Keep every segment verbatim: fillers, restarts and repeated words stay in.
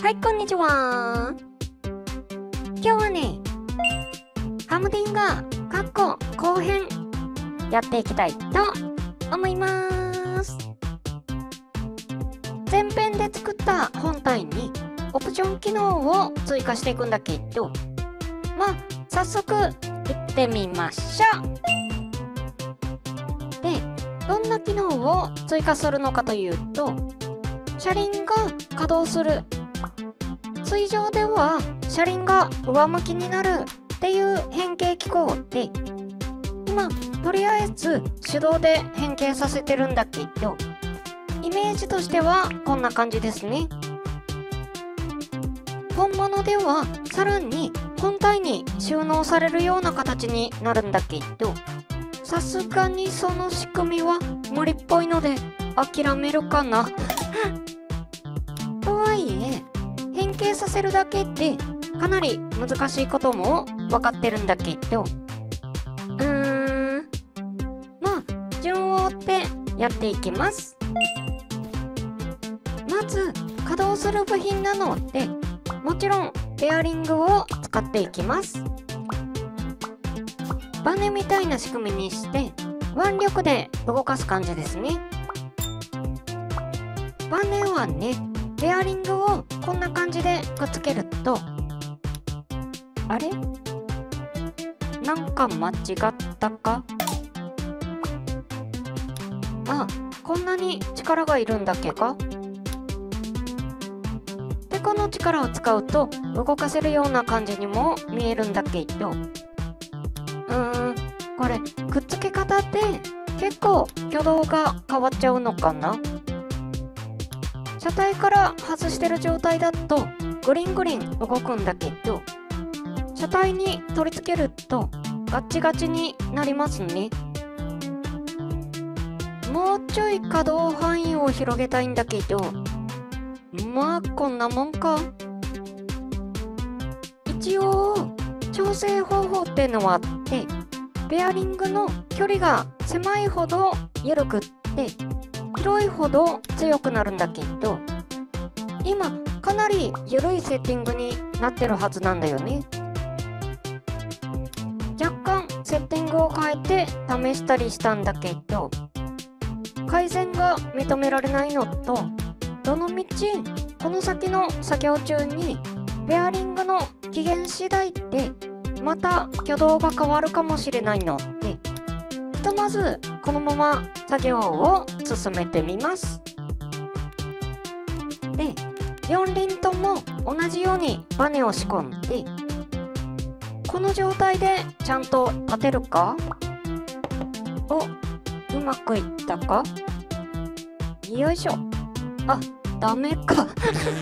はい、こんにちは。今日はね、ハムディンガー、かっこ後編、やっていきたいと思います。前編で作った本体にオプション機能を追加していくんだけど、まあ、早速行ってみましょう。で、どんな機能を追加するのかというと、車輪が稼働する。水上では車輪が上向きになるっていう変形機構で、今とりあえず手動で変形させてるんだけど、イメージとしてはこんな感じですね。本物ではさらに本体に収納されるような形になるんだけど、さすがにその仕組みは無理っぽいので諦めるかな。とはいえ、変形させるだけでかなり難しいことも分かってるんだけど、うーん、まあ順を追ってやっていきます。まず稼働する部品なので、もちろんベアリングを使っていきます。バネみたいな仕組みにして腕力で動かす感じですね。バネはね、ベアリングをこんな感じでくっつけると、あれ？なんか間違ったか？あ、こんなに力がいるんだっけか？で、この力を使うと動かせるような感じにも見えるんだけど、うーん、これくっつけ方で結構挙動が変わっちゃうのかな？車体から外してる状態だとグリングリン動くんだけど、車体に取り付けるとガッチガチになりますね。もうちょい稼働範囲を広げたいんだけど、まあこんなもんか。一応調整方法ってのはあって、ベアリングの距離が狭いほど緩くって広いほど強くなるんだけど、今かなり緩いセッティングになってるはずなんだよね。若干セッティングを変えて試したりしたんだけど、改善が認められないのと、どのみちこの先の作業中にベアリングの期限次第でまた挙動が変わるかもしれないので、ひとまずこのまま作業を進めてみます。で、よん輪とも同じようにバネを仕込んで、この状態でちゃんと立てるか？お、うまくいったか？よいしょ。あ、ダメか。う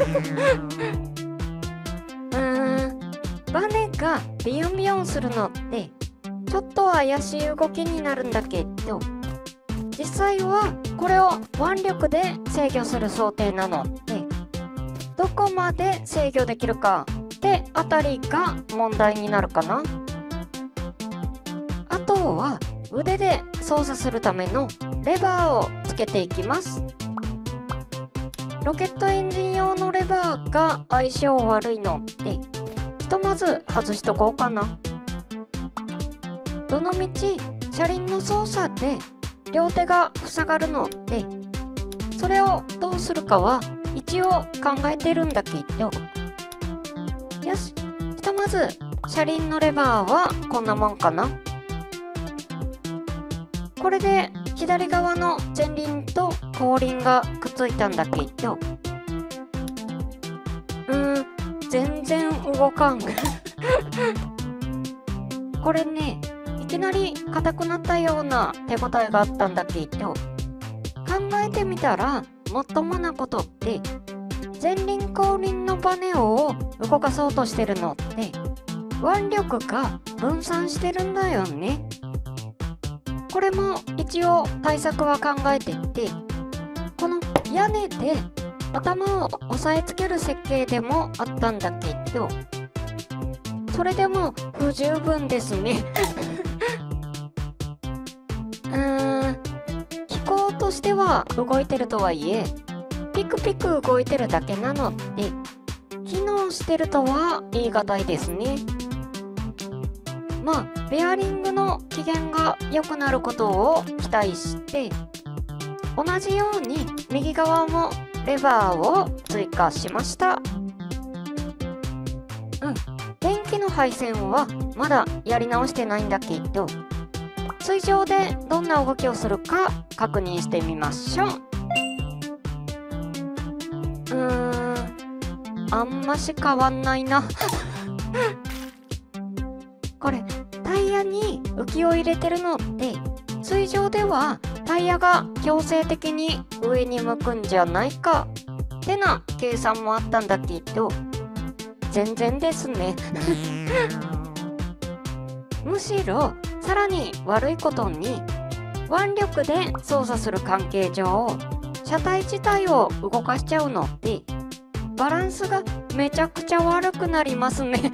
ーん、バネがビヨンビヨンするのってちょっと怪しい動きになるんだけど、実際はこれを腕力で制御する想定なので、どこまで制御できるかってあたりが問題になるかな。あとは腕で操作するためのレバーをつけていきます。ロケットエンジン用のレバーが相性悪いので、ひとまず外しとこうかな。どのみち車輪の操作で両手が塞がるので、それをどうするかは一応考えてるんだけど、よし、ひとまず車輪のレバーはこんなもんかな。これで左側の前輪と後輪がくっついたんだけど、うーん、全然動かん。これね、いきなり硬くなったような手応えがあったんだけど、考えてみたらもっともなことって、前輪後輪のバネを動かそうとしてるのって腕力が分散してるんだよね。これも一応対策は考えてて、この屋根で頭を押さえつける設計でもあったんだけど、それでも不十分ですね。うーん、機構としては動いてるとはいえ、ピクピク動いてるだけなので、 をしてるとは言い難いですね。まあベアリングの機嫌が良くなることを期待して、同じように右側もレバーを追加しました。うん、電気の配線はまだやり直してないんだけど、水上でどんな動きをするか確認してみましょう。うーん、あんまし変わんないな。これタイヤに浮きを入れてるのって、水上ではタイヤが強制的に上に向くんじゃないかってな計算もあったんだけど、全然ですね。むしろさらに悪いことに、腕力で操作する関係上、車体自体を動かしちゃうのでバランスがめちゃくちゃ悪くなりますね。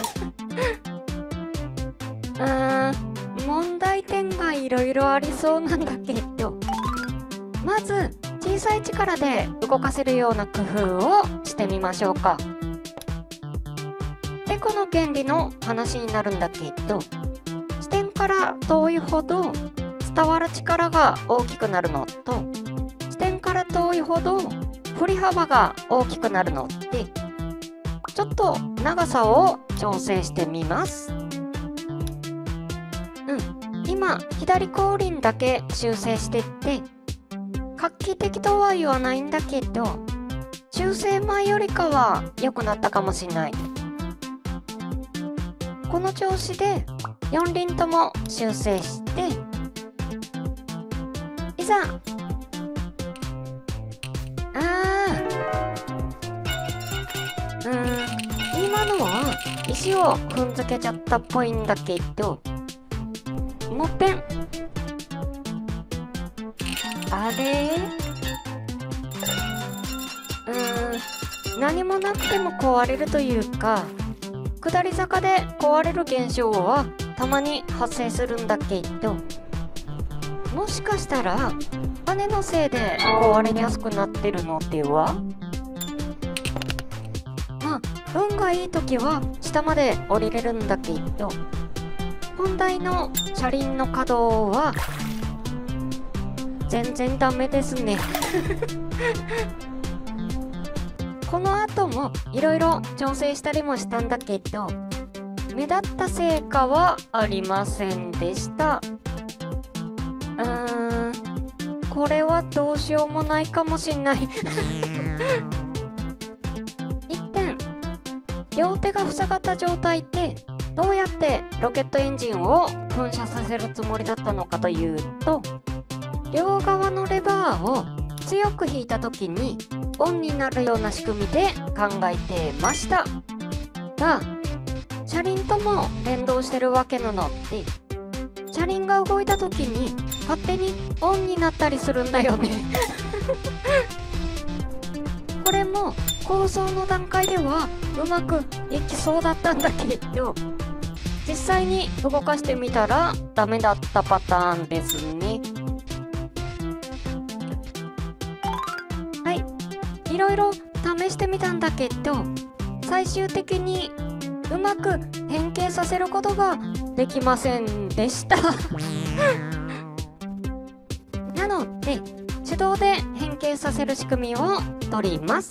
うーん、問題点がいろいろありそうなんだけど、まず小さい力で動かせるような工夫をしてみましょうか。エコの原理の話になるんだけど、支点から遠いほど伝わる力が大きくなるのと、支点から遠いほど振り幅が大きくなるので、ちょっと長さを調整してみます。うん、今左後輪だけ修正してって、画期的とは言わないんだけど、修正前よりかは良くなったかもしれない。この調子でよん輪とも修正して、いざ。あーうーん今のは石を踏んづけちゃったっぽいんだけど、もっぺん。あれうーん何もなくても壊れるというか、下り坂で壊れる現象はたまに発生するんだけど、もしかしたら雨のせいで壊れやすくなってるのでは。まあ運がいい時は下まで降りれるんだけど、本題の車輪の稼働は全然ダメですね。この後もいろいろ調整したりもしたんだけど、目立った成果はありませんでした。うーんこれはどうしようもないかもしんない。いってん、両手が塞がった状態でどうやってロケットエンジンを噴射させるつもりだったのかというと、両側のレバーを強く引いた時にオンになるような仕組みで考えてましたが、車輪とも連動してるわけなので、車輪が動いた時に勝手にオンになったりするんだよね。これも構想の段階ではうまくいきそうだったんだけど、実際に動かしてみたらダメだったパターンですね。はい、いろいろ試してみたんだけど、最終的にうまく変形させることができませんでした。なので手動で変形させる仕組みを取ります。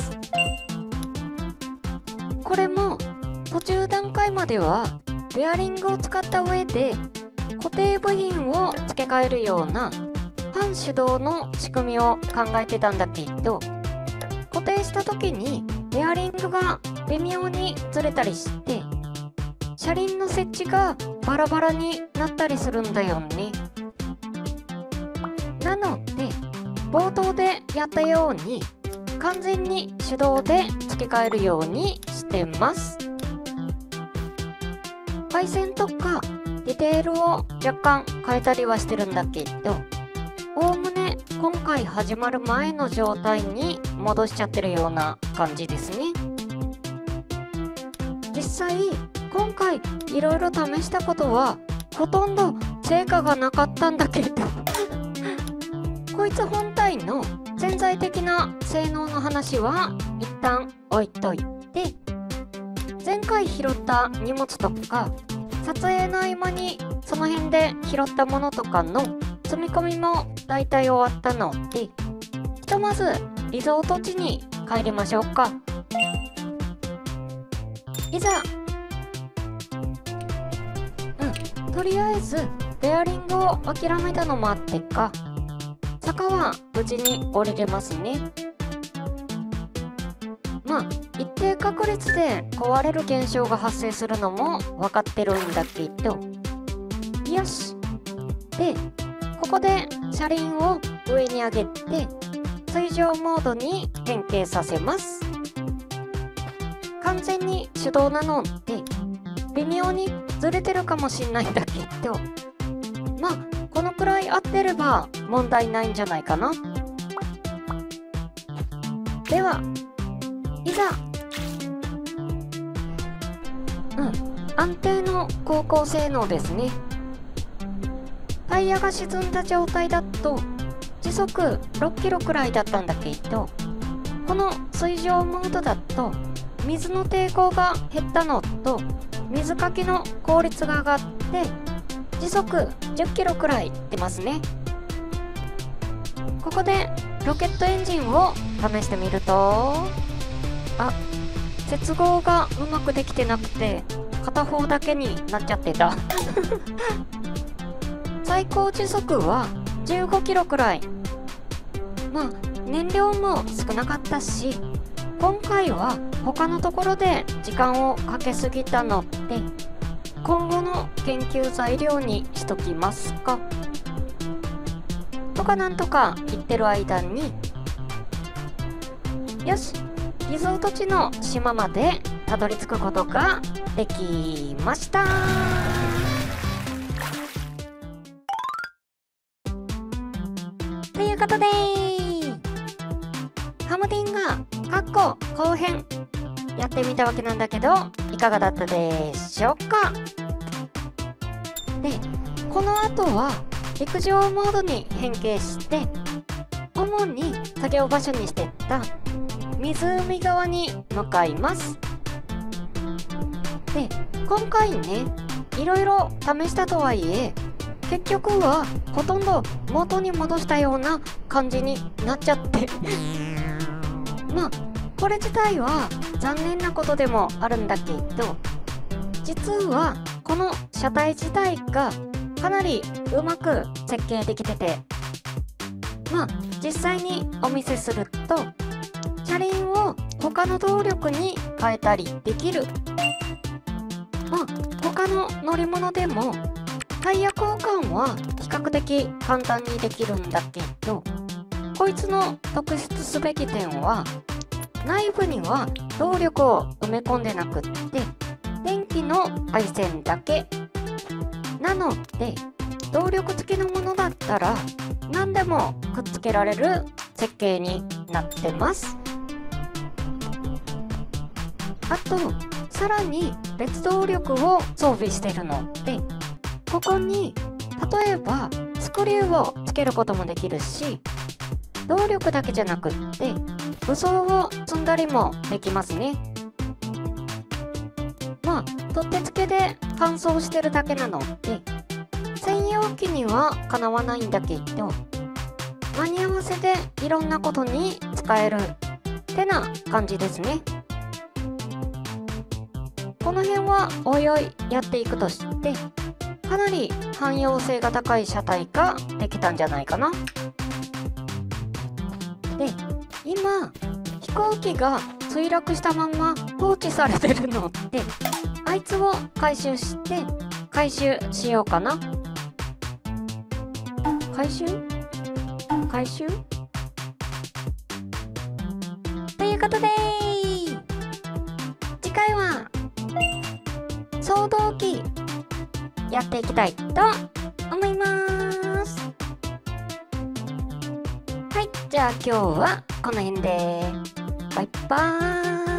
これも途中段階まではベアリングを使った上で固定部品を付け替えるような半手動の仕組みを考えてたんだけど、固定した時にベアリングが微妙にずれたりして車輪の設置がバラバラになったりするんだよね。なので冒頭でやったように完全に手動で付け替えるようにしてます。配線とかディテールを若干変えたりはしてるんだけど、おおむね今回始まる前の状態に戻しちゃってるような感じですね。実際今回いろいろ試したことはほとんど成果がなかったんだけどこいつ本体の潜在的な性能の話は一旦置いといて、 前回拾った荷物とか、撮影の合間にその辺で拾ったものとかの積み込みもだいたい終わったので、ひとまずリゾート地に帰りましょうか。いざ。うん、とりあえずベアリングを諦めたのもあってか、坂は無事に降りれますね。まあ一定確率で壊れる現象が発生するのも分かってるんだけど、よし。でここで車輪を上に上げて水上モードに変形させます。完全に手動なので微妙にずれてるかもしんないんだけど、まあこのくらい合ってれば問題ないんじゃないかな。ではいざ。うん安定の航行性能ですね。タイヤが沈んだ状態だと時速ろっキロくらいだったんだけど、この水上モードだと水の抵抗が減ったのと水かきの効率が上がって時速じゅっキロくらい出ますね。ここでロケットエンジンを試してみると、あ、接合がうまくできてなくて片方だけになっちゃってた最高時速はじゅうごキロくらい。まあ燃料も少なかったし、今回は他のところで時間をかけすぎたので今後の研究材料にしときますか。とかなんとか言ってる間に、よし、リゾート地の島までたどり着くことができました。ということでハムディンがかっこ後編やってみたわけなんだけど、いかがだったでしょうか。でこの後は陸上モードに変形して主に作業場所にしてった湖側に向かいます。で今回ねいろいろ試したとはいえ結局はほとんど元に戻したような感じになっちゃってまあこれ自体は残念なことでもあるんだけど、実はこの車体自体がかなりうまく設計できてて、まあ実際にお見せすると車輪を他の動力に変えたりできる。まあ他の乗り物でもタイヤ交換は比較的簡単にできるんだけど、こいつの特筆すべき点は内部には動力を埋め込んでなくって電気の配線だけなので、動力付きのものだったら何でもくっつけられる設計になってます。あとさらに別動力を装備してるので、ここに例えばスクリューをつけることもできるし、動力だけじゃなくって武装を積んだりもできますね。まあ取って付けで乾燥してるだけなので専用機にはかなわないんだけど、間に合わせでいろんなことに使えるってな感じですね。この辺はおいおいやっていくとして、かなり汎用性が高い車体ができたんじゃないかな。で今飛行機が墜落したまま放置されてるので、あいつを回収して回収しようかな。回収回収ということで次回は送動機やっていきたいと思います。はい、じゃあ今日はこの辺でバイバーイ。